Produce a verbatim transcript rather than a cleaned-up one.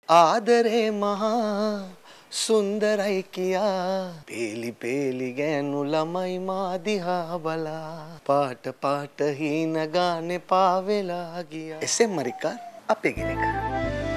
ආදරේ මහා සුන්දරයි කියා පේලි පේලි ගෑනු ළමයි මා දිහා බලා පාට පාට හීන ගානේ පාවෙලා ගියා. එසේ මරිකා අපේ ගෙනක